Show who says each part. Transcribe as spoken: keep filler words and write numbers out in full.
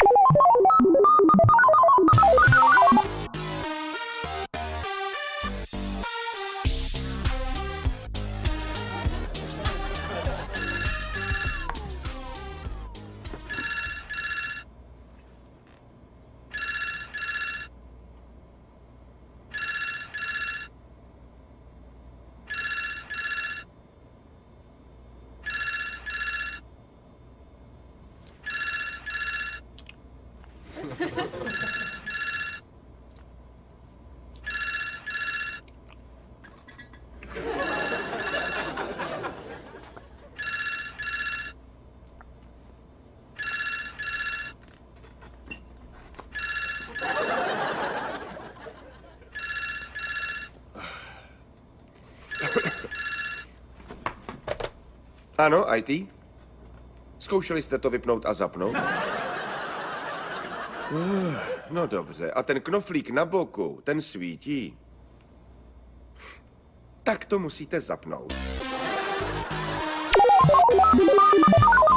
Speaker 1: Ano, í té? Zkoušeli jste to vypnout a zapnout? Uh, no dobře, a ten knoflík na boku, ten svítí. Tak to musíte zapnout.